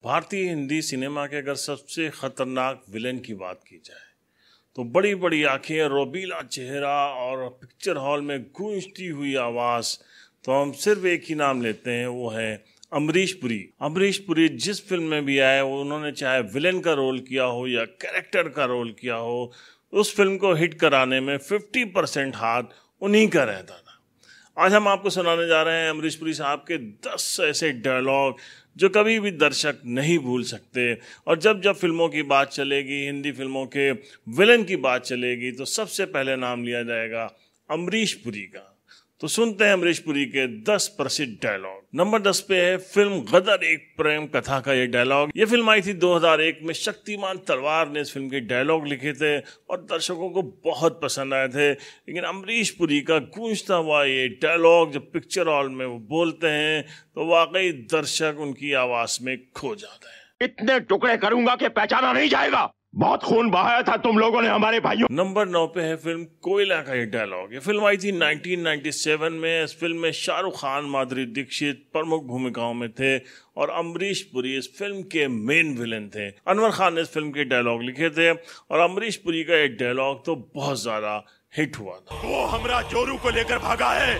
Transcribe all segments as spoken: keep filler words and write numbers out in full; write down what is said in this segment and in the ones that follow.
भारतीय हिंदी सिनेमा के अगर सबसे खतरनाक विलेन की बात की जाए तो बड़ी बड़ी आंखें, रोबीला चेहरा और पिक्चर हॉल में गूंजती हुई आवाज़, तो हम सिर्फ एक ही नाम लेते हैं, वो है अमरीश पुरी। अमरीश पुरी जिस फिल्म में भी आए, वो उन्होंने चाहे विलेन का रोल किया हो या कैरेक्टर का रोल किया हो, उस फिल्म को हिट कराने में फिफ्टी परसेंट हाथ उन्हीं का रहता था। आज हम आपको सुनाने जा रहे हैं अमरीश पुरी साहब के दस ऐसे डायलॉग जो कभी भी दर्शक नहीं भूल सकते। और जब जब फिल्मों की बात चलेगी, हिंदी फिल्मों के विलेन की बात चलेगी, तो सबसे पहले नाम लिया जाएगा अमरीश पुरी का। तो सुनते हैं अमरीश पुरी के दस प्रसिद्ध डायलॉग। नंबर दस पे है फिल्म गदर एक प्रेम कथा का ये डायलॉग। ये फिल्म आई थी दो हज़ार एक में। शक्तिमान तलवार ने इस फिल्म के डायलॉग लिखे थे और दर्शकों को बहुत पसंद आए थे। लेकिन अमरीश पुरी का गूंजता हुआ ये डायलॉग जब पिक्चर हॉल में वो बोलते हैं तो वाकई दर्शक उनकी आवाज में खो जाते हैं। इतने टुकड़े करूंगा कि पहचाना नहीं जाएगा। बहुत खून बहाया था तुम लोगों ने हमारे भाइयों। नंबर नौ पे है फिल्म कोयला का ये डायलॉग। ये फिल्म आई थी नाइनटीन नाइंटी सेवन में। इस फिल्म में शाहरुख खान, माधुरी दीक्षित प्रमुख भूमिकाओं में थे और अमरीश पुरी इस फिल्म के मेन विलेन थे। अनवर खान ने इस फिल्म के डायलॉग लिखे थे और अमरीश पुरी का ये डायलॉग तो बहुत ज्यादा हिट हुआ था। वो हमरा जोरू को लेकर भागा है,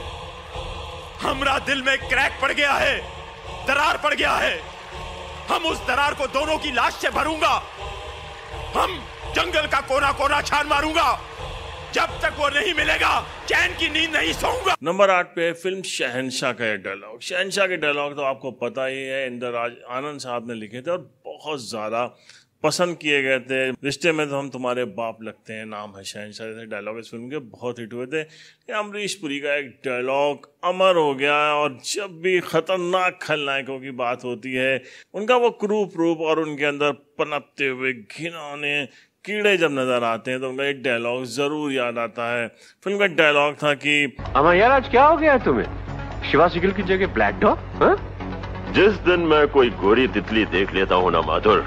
हमरा दिल में क्रैक पड़ गया है, दरार पड़ गया है। हम उस दरार को दोनों की लाश से भरूंगा। हम जंगल का कोना कोना छान मारूंगा। जब तक वो नहीं मिलेगा चैन की नींद नहीं सोऊंगा। नंबर आठ पे है फिल्म शहंशाह का ये डायलॉग। शहंशाह के डायलॉग तो आपको पता ही है, इंदिराज आनंद साहब ने लिखे थे और बहुत ज्यादा पसंद किए गए थे। रिश्ते में तो हम तुम्हारे बाप लगते हैं, नाम है शहंशाह, जैसे डायलॉग इस फिल्म के बहुत हिट हुए थे। अमरीश पुरी का एक डायलॉग अमर हो गया और जब भी खतरनाक खलनायकों की बात होती है, उनका वो क्रूप रूप और उनके अंदर पनपते हुए घिनौने कीड़े जब नजर आते हैं तो उनका एक डायलॉग जरूर याद आता है। फिल्म का डायलॉग था कि अमर यार आज क्या हो गया तुम्हें? शिवा सिगल की जगह ब्लैक डॉग? जिस दिन मैं कोई गोरी तितली देख लेता हूँ ना माधुर,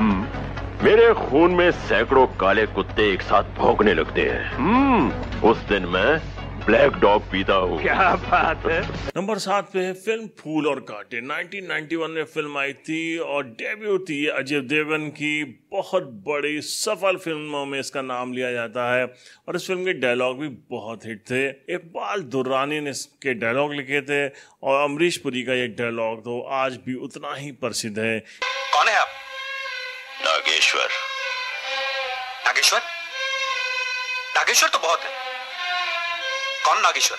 मेरे खून में सैकड़ों काले कुत्ते एक साथ भौंकने लगते हैं। उस दिन मैं ब्लैक डॉग पीता हूँ। क्या बात है। नंबर सात पे है film Phool Aur Kaante. Nineteen ninety one में फिल्म आई थी और डेब्यू थी अजय देवगन की। बहुत बड़ी सफल फिल्मों में इसका नाम लिया जाता है और इस फिल्म के डायलॉग भी बहुत हिट थे। इकबाल दुर्रानी ने इसके डायलॉग लिखे थे और अमरीश पुरी का ये डायलॉग तो आज भी उतना ही प्रसिद्ध है। कौन है आप? नागेश्वर। नागेश्वर? नागेश्वर तो बहुत है। कौन नागेश्वर?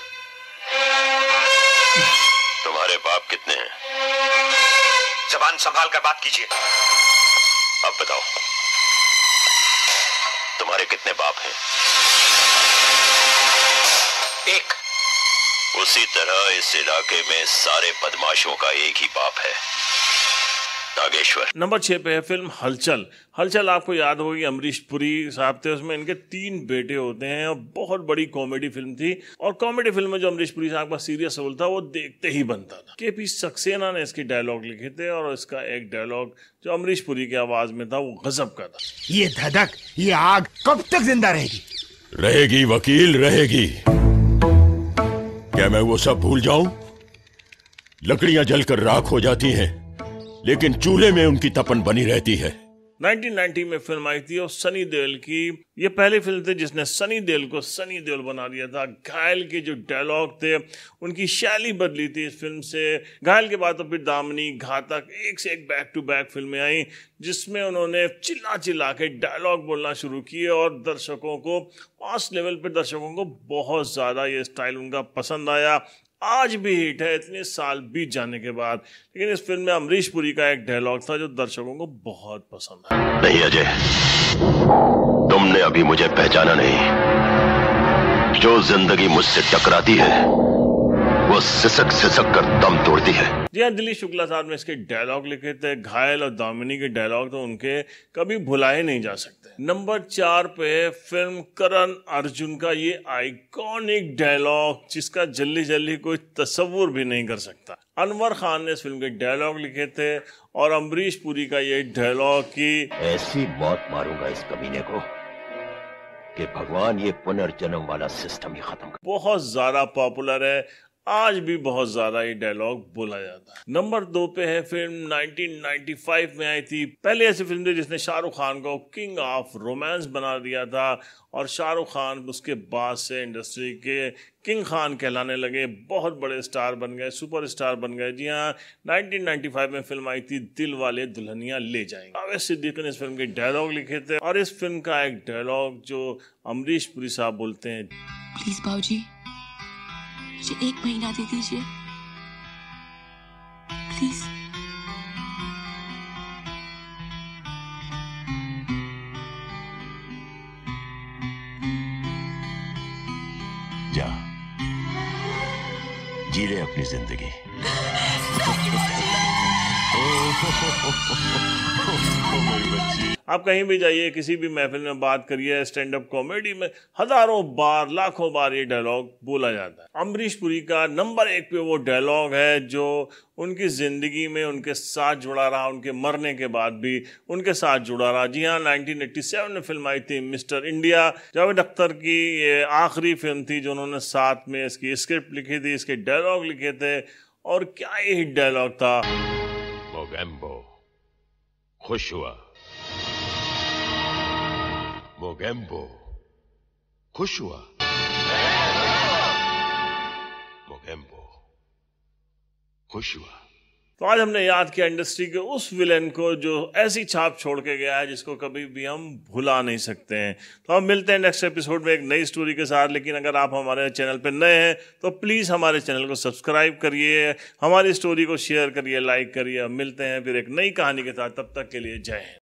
तुम्हारे बाप कितने हैं? जबान संभाल कर बात कीजिए। अब बताओ तुम्हारे कितने बाप हैं? एक। उसी तरह इस इलाके में सारे बदमाशों का एक ही बाप है, नागेश्वर। नंबर छह पे है फिल्म हलचल। हलचल आपको याद होगी, अमरीश पुरी साहब थे उसमें। इनके तीन बेटे होते हैं और बहुत बड़ी कॉमेडी फिल्म थी। और कॉमेडी फिल्म में जो अमरीश पुरी साहब का सीरियस रोल था वो देखते ही बनता था। के पी सक्सेना ने इसके डायलॉग लिखे थे और इसका एक डायलॉग जो अमरीश पुरी की आवाज में था वो गजब का था। ये धधक, ये आग कब तक जिंदा रहेगी? रहेगी वकील, रहेगी। क्या मैं वो सब भूल जाऊं? लकड़ियां जलकर राख हो जाती हैं, लेकिन चूल्हे में उनकी तपन बनी रहती है। नाइनटीन नाइंटी में फिल्म आई थी और सनी देओल की। ये पहली फिल्म थी जिसने सनी देओल को सनी देओल बना दिया था। घायल के जो डायलॉग थे, उनकी शैली बदली थी इस फिल्म से। घायल के बाद तो फिर दामिनी, घातक, एक से एक बैक टू बैक फिल्में आई जिसमें उन्होंने चिल्ला चिल्ला के डायलॉग बोलना शुरू किए और दर्शकों को, मास लेवल पर दर्शकों को बहुत ज़्यादा ये स्टाइल उनका पसंद आया। आज भी हिट है इतने साल बीत जाने के बाद। लेकिन इस फिल्म में अमरीश पुरी का एक डायलॉग था जो दर्शकों को बहुत पसंद आया। नहीं अजय, तुमने अभी मुझे पहचाना नहीं। जो जिंदगी मुझसे टकराती है वो सिसक सिसक कर दम तोड़ती है। जी हाँ, दिलीप शुक्ला साहब ने इसके डायलॉग लिखे थे। घायल और दामिनी के डायलॉग तो उनके कभी भुलाए नहीं जा सकते। नंबर चार पे फिल्म करण अर्जुन का ये आइकॉनिक डायलॉग जिसका जल्दी जल्दी कोई तस्वुर भी नहीं कर सकता। अनवर खान ने इस फिल्म के डायलॉग लिखे थे और अमरीश पुरी का ये डायलॉग की ऐसी मौत मारूंगा इस कमीने को कि भगवान ये पुनर्जन्म वाला सिस्टम ही खत्म कर। बहुत ज्यादा पॉपुलर है। आज भी बहुत ज्यादा ये डायलॉग बोला जाता है। नंबर दो पे है फिल्म नाइनटीन नाइंटी फाइव में आई थी, पहली ऐसी फिल्म थी जिसने शाहरुख खान को किंग ऑफ रोमांस बना दिया था और शाहरुख खान उसके बाद से इंडस्ट्री के किंग खान कहलाने लगे, बहुत बड़े स्टार बन गए, सुपर स्टार बन गए। जी हाँ, नाइनटीन नाइंटी फाइव में फिल्म आई थी दिल वाले दुल्हनिया ले जाएंगे। जावेद सिद्दीकी ने इस फिल्म के डायलॉग लिखे थे और इस फिल्म का एक डायलॉग जो अमरीश पुरी साहब बोलते हैं, प्लीज बाबूजी मुझे एक महीना दे दीजिए प्लीज। जा जी ले अपनी जिंदगी। आप कहीं भी जाइए, किसी भी महफिल में बात करिए, स्टैंड अप कॉमेडी में हजारों बार, लाखों बार ये डायलॉग बोला जाता है। अमरीश पुरी का नंबर एक पे वो डायलॉग है जो उनकी जिंदगी में उनके साथ जुड़ा रहा, उनके मरने के बाद भी उनके साथ जुड़ा रहा। जी हाँ, नाइनटीन एटी सेवन में फिल्म आई थी मिस्टर इंडिया, जावेद अख्तर की ये आखिरी फिल्म थी जो उन्होंने साथ में इसकी स्क्रिप्ट लिखी थी, इसके डायलॉग लिखे थे और क्या ये डायलॉग था। मोगेम्बो खुश हुआ, मोगेम्बो खुश हुआ, मोगेम्बो खुश हुआ। तो आज हमने याद किया इंडस्ट्री के उस विलेन को जो ऐसी छाप छोड़ के गया है जिसको कभी भी हम भुला नहीं सकते हैं। तो हम मिलते हैं नेक्स्ट एपिसोड में एक नई स्टोरी के साथ। लेकिन अगर आप हमारे चैनल पर नए हैं तो प्लीज़ हमारे चैनल को सब्सक्राइब करिए, हमारी स्टोरी को शेयर करिए, लाइक करिए। हम मिलते हैं फिर एक नई कहानी के साथ, तब तक के लिए जय हिंद।